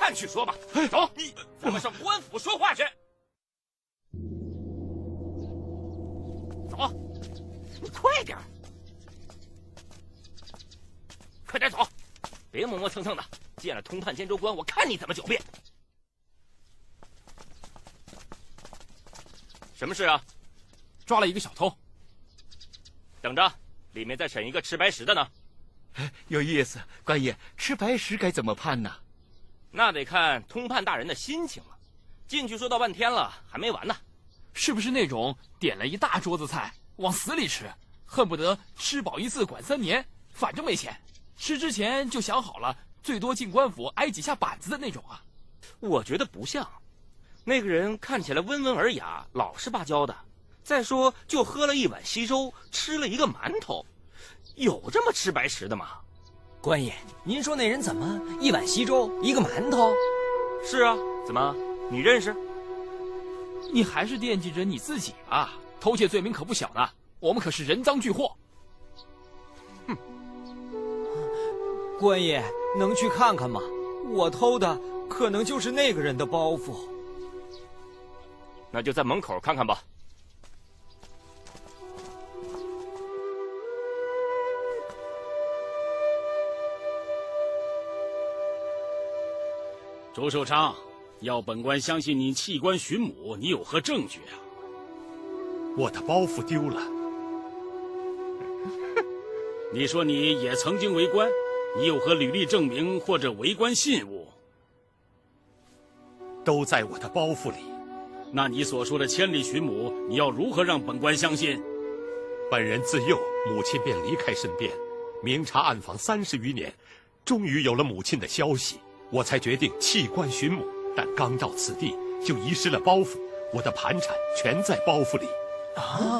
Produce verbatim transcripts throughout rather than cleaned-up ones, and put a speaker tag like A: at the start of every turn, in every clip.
A: 判去说吧。走，咱们上公安府说话去。走，你快点，快点走，别磨磨蹭蹭的。见了通判监州官，我看你怎么狡辩。什么事啊？
B: 抓了一个小偷。
A: 等着，里面再审一个吃白食的呢。
C: 有意思，官爷，吃白食该怎么判呢？
A: 那得看通判大人的心情了。进去说到半天了，还没完呢。
B: 是不是那种点了一大桌子菜往死里吃，恨不得吃饱一次管三年，反正没钱，吃之前就想好了，最多进官府挨几下板子的那种啊？
A: 我觉得不像，那个人看起来温文尔雅，老实巴交的。再说，就喝了一碗稀粥，吃了一个馒头，有这么吃白食的吗？
D: 官爷，您说那人怎么一碗稀粥，一个馒头？
A: 是啊，怎么你认识？
B: 你还是惦记着你自己吧，偷窃罪名可不小呢，我们可是人赃俱获。
D: 哼，官爷能去看看吗？我偷的可能就是那个人的包袱。
A: 那就在门口看看吧。
E: 周寿昌，要本官相信你弃官寻母，你有何证据啊？
F: 我的包袱丢了。
E: 你说你也曾经为官，你有何履历证明或者为官信物？
F: 都在我的包袱里。
E: 那你所说的千里寻母，你要如何让本官相信？
F: 本人自幼母亲便离开身边，明察暗访三十余年，终于有了母亲的消息，我才决定弃官寻母。但刚到此地，就遗失了包袱，我的盘缠全在包袱里。
D: 啊！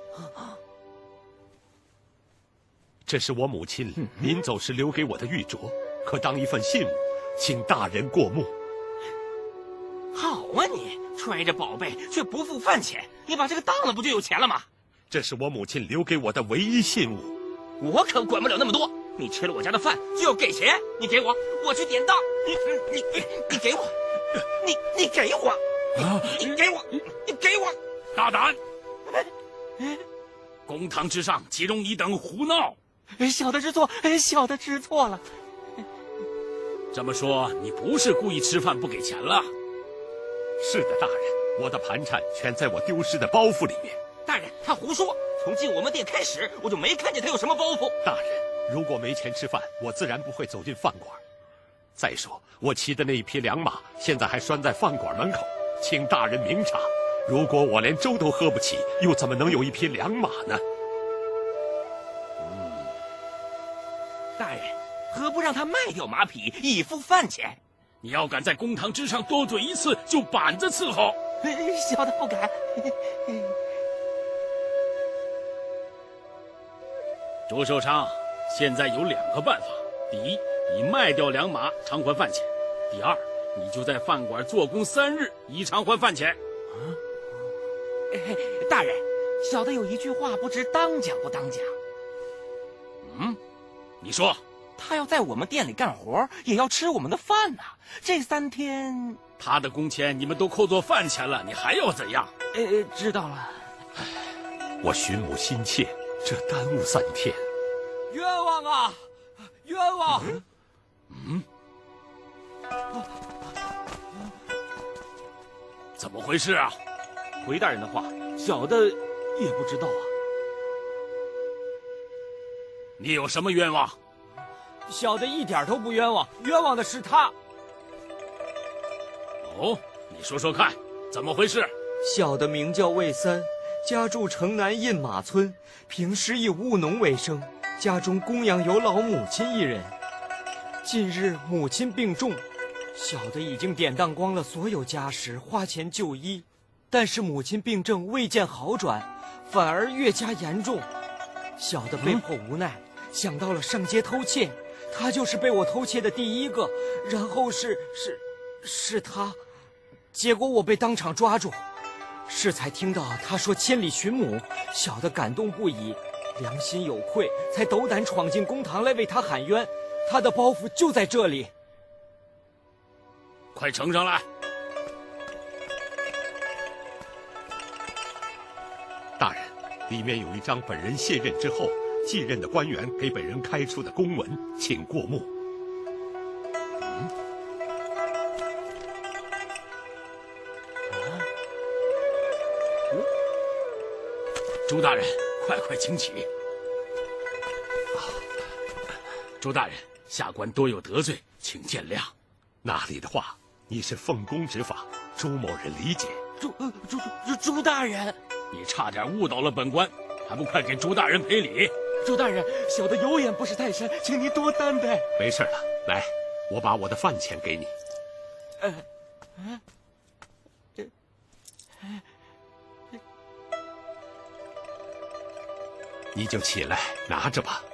F: 这是我母亲临走时留给我的玉镯，可当一份信物，请大人过目。
A: 好啊你，揣着宝贝却不付饭钱，你把这个当了不就有钱了吗？
F: 这是我母亲留给我的唯一信物。
A: 我可管不了那么多，你吃了我家的饭就要给钱，你给我，我去典当。你你你你给我，你你给我，你你给我，你给我！
E: 大胆！公堂之上岂容你等胡闹！
A: 小的知错，小的知错了。
E: 这么说，你不是故意吃饭不给钱了？
F: 是的，大人，我的盘缠全在我丢失的包袱里面。
A: 大人，他胡说！从进我们店开始，我就没看见他有什么包袱。
F: 大人，如果没钱吃饭，我自然不会走进饭馆。再说，我骑的那一匹良马，现在还拴在饭馆门口，请大人明察。如果我连粥都喝不起，又怎么能有一匹良马呢？
E: 嗯，
A: 大人，何不让他卖掉马匹，以付饭钱？
E: 你要敢在公堂之上多嘴一次，就板子伺候。
A: 小的不敢。
E: 周寿昌，现在有两个办法：第一，你卖掉良马偿还饭钱；第二，你就在饭馆做工三日，以偿还饭钱。
A: 啊，大人，小的有一句话，不知当讲不当讲。
E: 嗯，你说。
A: 他要在我们店里干活，也要吃我们的饭呐、啊。这三天，
E: 他的工钱你们都扣作饭钱了，你还要怎样？
A: 呃，知道了。
F: 我寻母心切，这耽误三天。
D: 冤枉啊！冤枉！
E: 嗯。嗯怎么回事啊？
A: 回大人的话，小的也不知道啊。
E: 你有什么冤枉？
D: 小的一点都不冤枉，冤枉的是他。
E: 哦，你说说看，怎么回事？
D: 小的名叫魏三，家住城南印马村，平时以务农为生，家中供养有老母亲一人。近日母亲病重，小的已经典当光了所有家什，花钱就医，但是母亲病症未见好转，反而越加严重。小的被迫无奈，嗯、想到了上街偷窃。他就是被我偷窃的第一个，然后是是是他，结果我被当场抓住。适才听到他说千里寻母，小的感动不已，良心有愧，才斗胆闯进公堂来为他喊冤。他的包袱就在这里。
E: 快呈上来。
F: 大人，里面有一张本人卸任之后继任的官员给本人开出的公文，请过目。
E: 嗯，哦，朱大人，快快请起。啊，朱大人，下官多有得罪，请见谅。
F: 那里的话，你是奉公执法，朱某人理解。
A: 朱呃朱朱朱大人，
E: 你差点误导了本官，还不快给朱大人赔礼？
A: 朱大人，小的有眼不识泰山，请您多担待。
F: 没事了，来，我把我的饭钱给你。
A: 呃，啊，这，呃，
F: 你就起来拿着吧。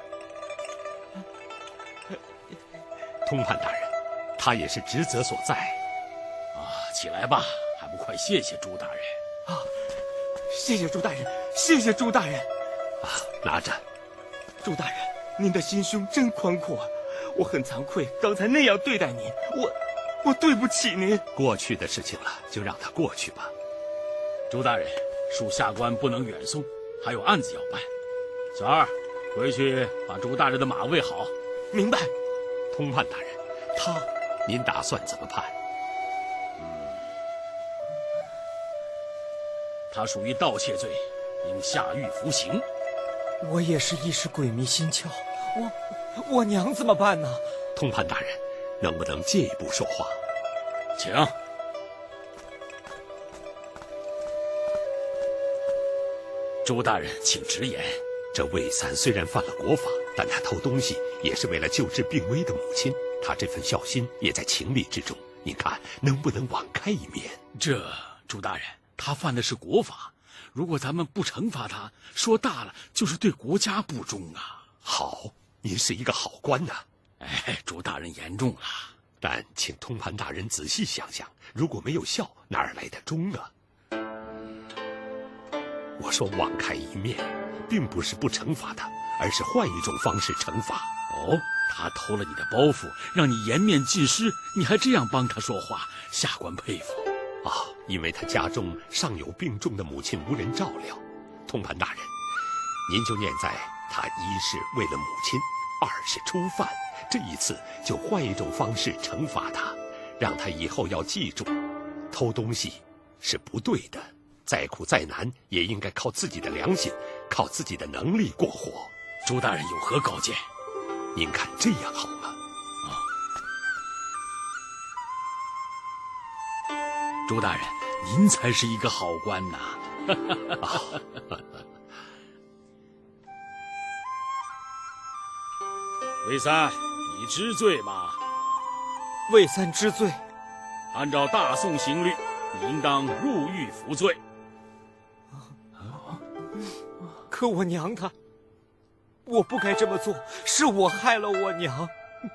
F: 通判大人，他也是职责所在。
E: 啊，起来吧，还不快谢谢朱大人？
A: 啊，谢谢朱大人，谢谢朱大人。
F: 啊，拿着。
A: 朱大人，您的心胸真宽阔，我很惭愧，刚才那样对待您，我，我对不起您。
F: 过去的事情了，就让它过去吧。
E: 朱大人，属下官不能远送，还有案子要办。小二，回去把朱大人的马喂好。
A: 明白。
F: 通判大人，他，您打算怎么判？
E: 嗯，他属于盗窃罪，应下狱服刑。
D: 我也是一时鬼迷心窍，我我娘怎么办呢？
F: 通判大人，能不能借一步说话？
E: 请。朱大人，请直言。
F: 这魏三虽然犯了国法，但他偷东西也是为了救治病危的母亲，他这份孝心也在情理之中。您看能不能网开一面？
E: 这朱大人，他犯的是国法，如果咱们不惩罚他，说大了就是对国家不忠啊。
F: 好，您是一个好官呐。
E: 哎，朱大人言重了。
F: 但请通判大人仔细想想，如果没有孝，哪儿来的忠啊？我说网开一面，并不是不惩罚他，而是换一种方式惩罚。
E: 哦，他偷了你的包袱，让你颜面尽失，你还这样帮他说话，下官佩服。
F: 啊，因为他家中尚有病重的母亲无人照料。通判大人，您就念在他一是为了母亲，二是初犯，这一次就换一种方式惩罚他，让他以后要记住，偷东西是不对的，再苦再难也应该靠自己的良心，靠自己的能力过活。
E: 朱大人有何高见？
F: 您看这样好吗？
E: 啊，朱大人，您才是一个好官呐！
F: 啊
E: 魏三，你知罪吗？
D: 魏三知罪。
E: 按照大宋刑律，你应当入狱服罪。
D: 可我娘她，我不该这么做，是我害了我娘。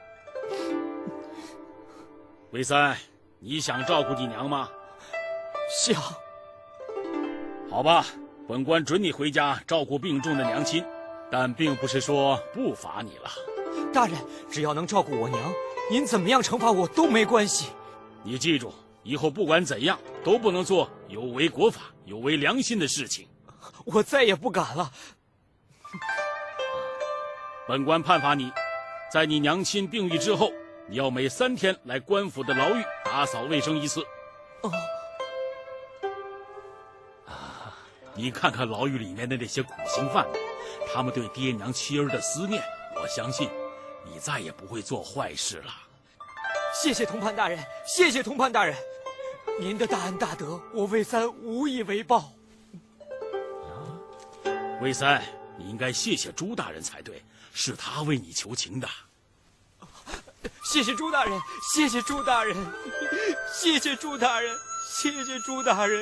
E: 魏三，你想照顾你娘吗？
D: 想。
E: 好吧，本官准你回家照顾病重的娘亲，但并不是说不罚你了。
D: 大人，只要能照顾我娘，您怎么样惩罚我都没关系。
E: 你记住，以后不管怎样都不能做有违国法、有违良心的事情。
D: 我再也不敢了。
E: 本官判罚你，在你娘亲病愈之后，你要每三天来官府的牢狱打扫卫生一次。
D: 哦。
E: 啊，你看看牢狱里面的那些苦刑犯们，他们对爹娘妻儿的思念，我相信你再也不会做坏事了。
D: 谢谢通判大人，谢谢通判大人，您的大恩大德，我魏三无以为报。
E: 魏三，你应该谢谢朱大人才对，是他为你求情的。
D: 谢谢朱大人，谢谢朱大人，谢谢朱大人，谢谢朱大人。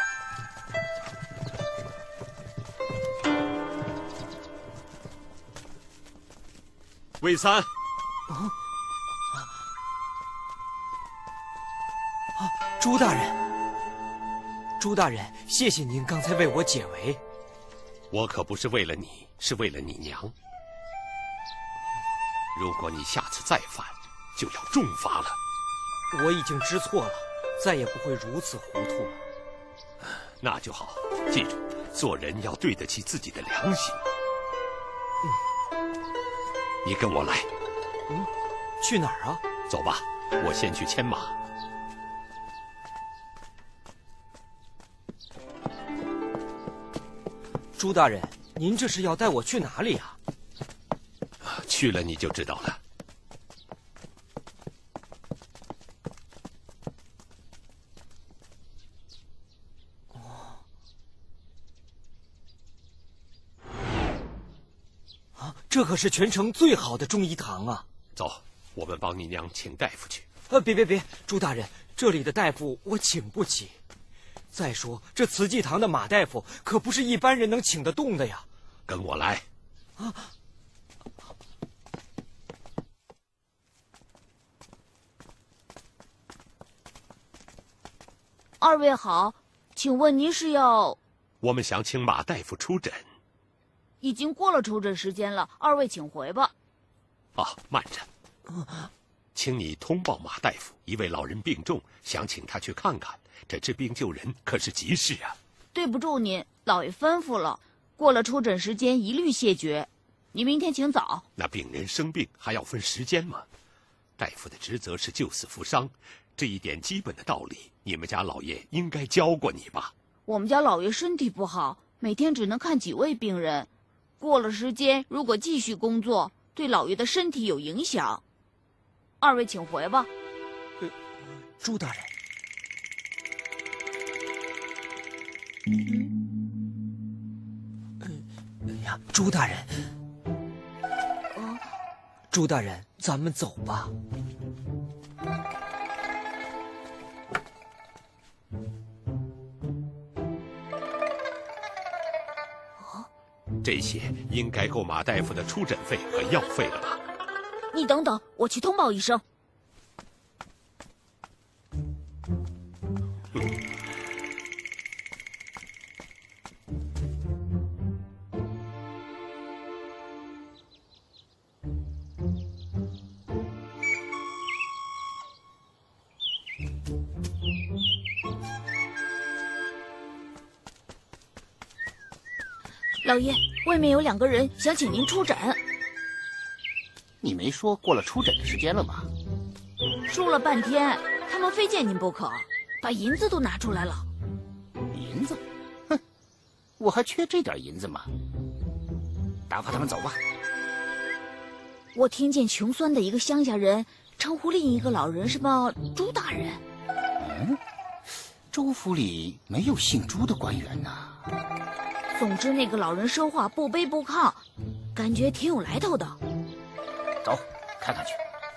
F: 魏三。啊
D: 啊！朱大人，朱大人，谢谢您刚才为我解围。
F: 我可不是为了你，是为了你娘。如果你下次再犯，就要重罚了。
D: 我已经知错了，再也不会如此糊涂了。
F: 那就好，记住，做人要对得起自己的良心。嗯，你跟我来。
D: 嗯，去哪儿啊？
F: 走吧，我先去牵马。
D: 朱大人，您这是要带我去哪里啊？
F: 去了你就知道了。
D: 这可是全城最好的中医堂啊！
F: 走，我们帮你娘请大夫去。
D: 呃，别别别，朱大人，这里的大夫我请不起。再说，这慈济堂的马大夫可不是一般人能请得动的呀。
F: 跟我来。
D: 啊！
G: 二位好，请问您是要？
F: 我们想请马大夫出诊。
G: 已经过了出诊时间了，二位请回吧。
F: 啊，慢着，请你通报马大夫，一位老人病重，想请他去看看。这治病救人可是急事啊！
G: 对不住您，老爷吩咐了，过了出诊时间一律谢绝。您明天请早。
F: 那病人生病还要分时间吗？大夫的职责是救死扶伤，这一点基本的道理，你们家老爷应该教过你吧？
G: 我们家老爷身体不好，每天只能看几位病人。过了时间，如果继续工作，对老爷的身体有影响。二位请回吧。
D: 呃，朱大人，哎呀，朱大人，
G: 啊，
D: 朱大人，咱们走吧。
F: 这些应该够马大夫的出诊费和药费了吧？
G: 你等等，我去通报一声。老爷，外面有两个人想请您出诊。
H: 你没说过了出诊的时间了吗？
G: 说了半天，他们非见您不可，把银子都拿出来了。
H: 银子？哼，我还缺这点银子吗？打发他们走吧。
G: 我听见穷酸的一个乡下人称呼另一个老人什么朱大人。
H: 嗯，州府里没有姓朱的官员呐。
G: 总之，那个老人说话不卑不亢，感觉挺有来头的。
H: 走，看看去。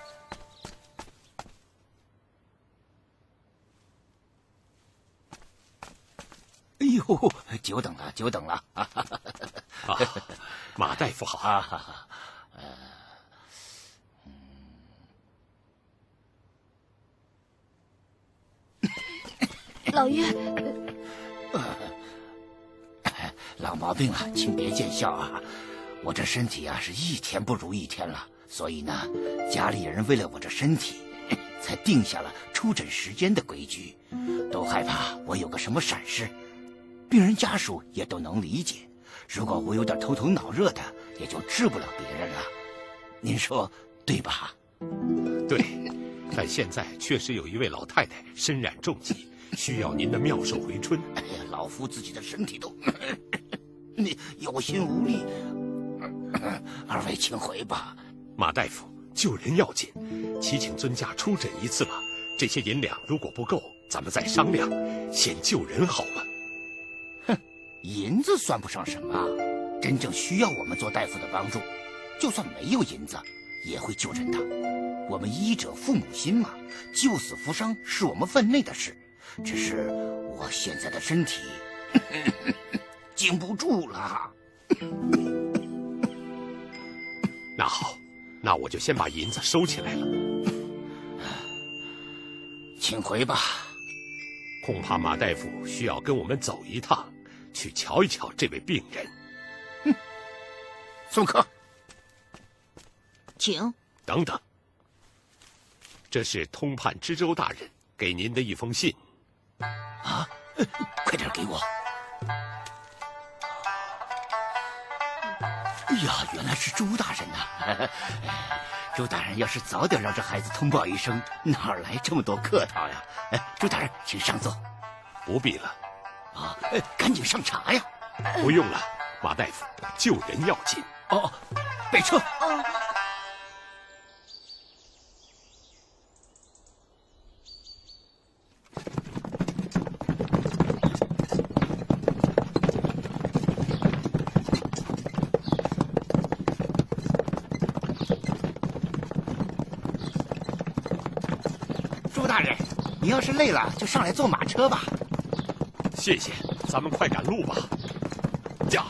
H: 哎呦，久等了，久等了！啊，
F: 马大夫好。
H: 啊哈哈，呃，
G: 嗯、老爷。
H: 呃老毛病了，请别见笑啊！我这身体啊是一天不如一天了，所以呢，家里人为了我这身体，才定下了出诊时间的规矩，都害怕我有个什么闪失。病人家属也都能理解，如果我有点头疼脑热的，也就治不了别人了。您说对吧？
F: 对，但现在确实有一位老太太身染重疾，需要您的妙手回春。
H: 哎呀，老夫自己的身体都你有心无力，二位请回吧。
F: 马大夫，救人要紧，祈请尊驾出诊一次吧。这些银两如果不够，咱们再商量。先救人好吗？
H: 哼，银子算不上什么，真正需要我们做大夫的帮助，就算没有银子，也会救人的。我们医者父母心嘛，救死扶伤是我们分内的事。只是我现在的身体经不住了。
F: 那好，那我就先把银子收起来了。
H: 请回吧。
F: 恐怕马大夫需要跟我们走一趟，去瞧一瞧这位病人。
H: 哼，送客。
G: 请。
F: 等等。 这是通判知州大人给您的一封信。
H: 啊，呃、快点给我！哎呀，原来是朱大人呐、啊！朱大人要是早点让这孩子通报一声，哪来这么多客套呀？哎，朱大人，请上座。
F: 不必了。
H: 啊，呃、赶紧上茶呀！
F: 不用了，马大夫，救人要紧。
H: 哦，备车。
G: 哦。
H: 朱大人，你要是累了，就上来坐马车吧。
F: 谢谢，咱们快赶路吧。驾！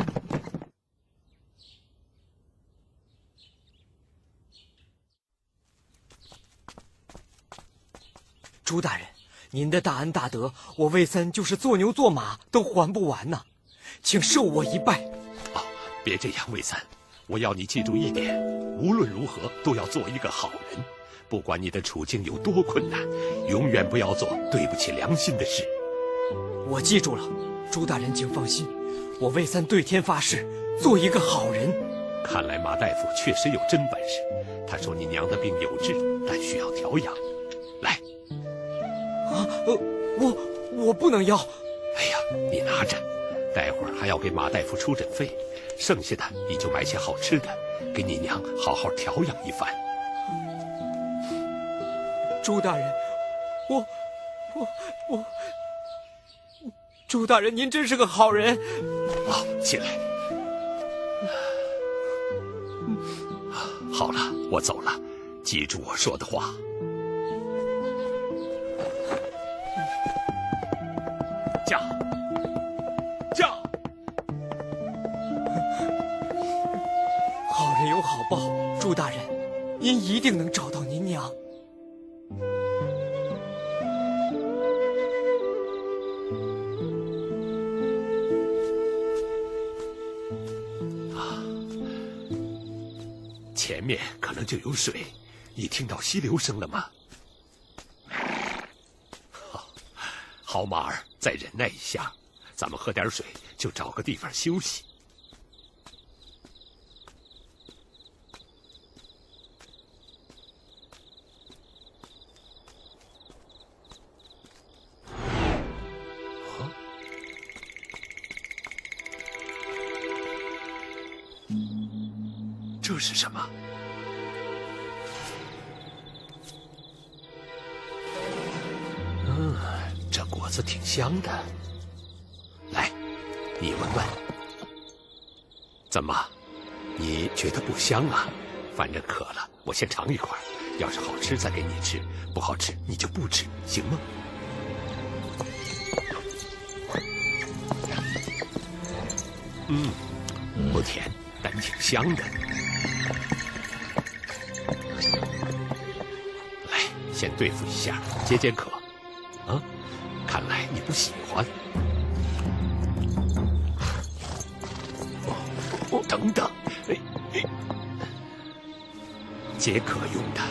D: 朱大人，您的大恩大德，我魏三就是做牛做马都还不完呐，请受我一拜。
F: 啊，别这样，魏三，我要你记住一点，无论如何都要做一个好人，不管你的处境有多困难，永远不要做对不起良心的事。
D: 我记住了，朱大人请放心，我魏三对天发誓，做一个好人。
F: 看来马大夫确实有真本事。他说你娘的病有治，但需要调养。来。
D: 啊，呃，我我不能要。
F: 哎呀，你拿着，待会儿还要给马大夫出诊费，剩下的你就买些好吃的，给你娘好好调养一番。
D: 朱大人，我我我，朱大人，您真是个好人。
F: 好，进来。好了，我走了，记住我说的话。驾！驾！
D: 好人有好报，朱大人，您一定能找到您娘。
F: 前面可能就有水，你听到溪流声了吗？好，好，马儿，再忍耐一下，咱们喝点水，就找个地方休息。啊？这是什么？嗯，这果子挺香的。来，你闻闻。怎么，你觉得不香啊？反正渴了，我先尝一块，要是好吃再给你吃，不好吃你就不吃，行吗？嗯，不甜，但挺香的。来，先对付一下，解解渴。啊，看来你不喜欢。哦，哦等等，哎哎，解渴用的。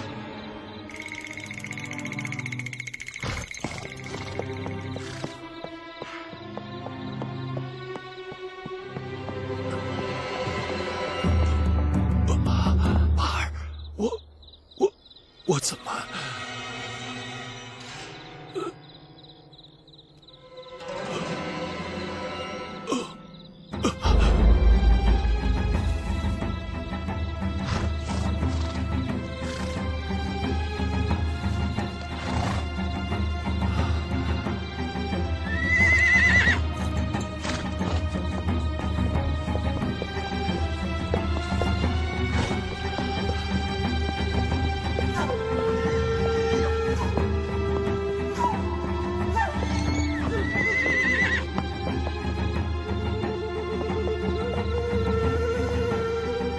F: 马儿，我我我怎么？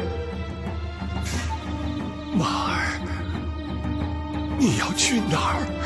F: 马儿，你要去哪儿？